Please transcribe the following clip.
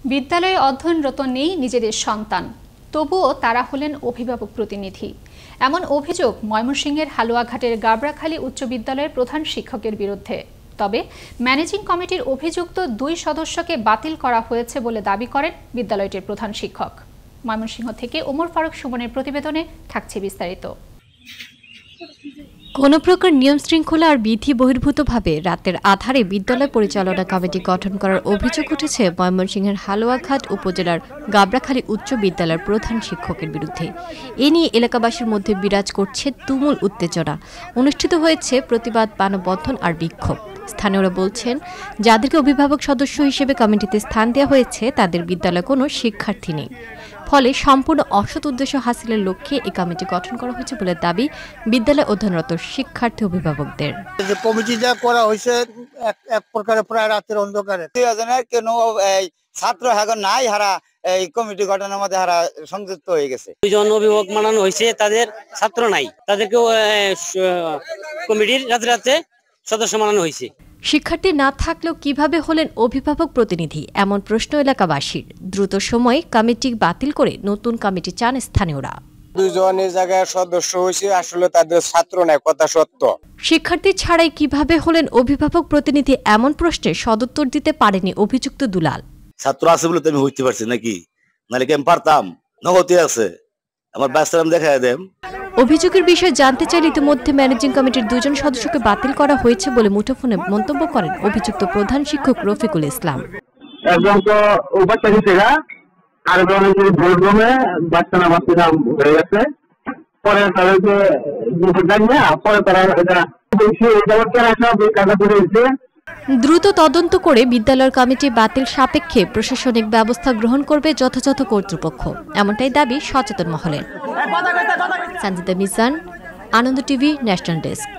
বিদ্যালয়ে অধ্যয়নরত নেই নিজেদের সন্তান, তবুও তারা হলেন অভিভাবক প্রতিনিধি। এমন অভিযোগ ময়মনসিংহের হালুয়াঘাটের গাবড়াখালী উচ্চ বিদ্যালয়ের প্রধান শিক্ষকের বিরুদ্ধে। তবে ম্যানেজিং কমিটির অভিযুক্ত 2 সদস্যকে বাতিল করা হয়েছে বলে দাবি করেন বিদ্যালয়টির প্রধান শিক্ষক। ময়মনসিংহ থেকে ওমর ফারুক সুমনের প্রতিবেদনে থাকছে বিস্তারিত। কোনো প্রকার নিয়ম শৃঙ্খলা আর বিধি বহির্ভূতভাবে রাতের আধারে বিদ্যালয় পরিচালনা কমিটি গঠন করার অভিযোগ উঠেছে ময়মনসিংহের হালুয়াঘাট উপজেলার গাবড়াখালী উচ্চ বিদ্যালয়ের প্রধান শিক্ষকের বিরুদ্ধে। এ নিয়ে এলাকাবাসীর মধ্যে বিরাজ করছে তুমুল উত্তেজনা। অনুষ্ঠিত হয়েছে প্রতিবাদ মানববন্ধন আর বিক্ষোভ। স্থানীয়রা বলছেন, যাদেরকে অভিভাবক সদস্য হিসেবে কমিটিতে স্থান দেওয়া হয়েছে তাদের বিদ্যালয়ে কোনো শিক্ষার্থী নেই। ফলে সম্পূর্ণ অসৎ উদ্দেশ্য হাসিলের লক্ষ্যে এই কমিটি গঠন করা হয়েছে বলে দাবি বিদ্যালয়ে অধ্যয়নরত শিক্ষার্থী অভিভাবকদের। কমিটি যা করা হয়েছে এক প্রকারে প্রায় রাতের অন্ধকারে কেন ছাত্র এখন নাই, হারা এই কমিটি গঠনের মধ্যে হারা সংযুক্ত হয়ে গেছে। 2 জন অভিভাবক মানানো হয়েছে, তাদের ছাত্র নাই, তাদেরকে কমিটির রাতে সদস্য মানানো হয়েছে। শিক্ষার্থী না থাকলেও কিভাবে হলেন অভিভাবক প্রতিনিধি, এমন প্রশ্ন এলাকাবাসীর। দ্রুত সময়ে কমিটি বাতিল করে নতুন কমিটি চান স্থানীয়রা। 2 জনের জায়গায় সদস্য হয়েছে, আসলে তাদের ছাত্র নাই, কথা সত্য। শিক্ষার্থী ছাড়াই কিভাবে হলেন অভিভাবক প্রতিনিধি, এমন প্রশ্নে সদুত্তর দিতে পারেনি অভিযুক্ত দুলাল। ছাত্র আছে বলে তো আমি হইতে পারছি নাকি, নাহলে কি আমি পারতাম? নগতি আছে, আমার বাস্তব দেখায় দেন। অভিযোগের বিষয়ে জানতে চাইলে ইতিমধ্যে ম্যানেজিং কমিটির 2 জন সদস্যকে বাতিল করা হয়েছে বলে মুঠোফোনে মন্তব্য করেন অভিযুক্ত প্রধান শিক্ষক রফিকুল ইসলাম। একজন তো উপাচার্য ছিল, আর ভোটগ্রামে বাচ্চা না বাচ্চা হয়ে গেছে। পরে তাদেরকে পরে তারা দ্রুত তদন্ত করে বিদ্যালয়ের কমিটি বাতিল সাপেক্ষে প্রশাসনিক ব্যবস্থা গ্রহণ করবে যথাযথ কর্তৃপক্ষ, এমনটাই দাবি সচেতন মহলের। Sanjida Mizan, Ananda TV, national desk.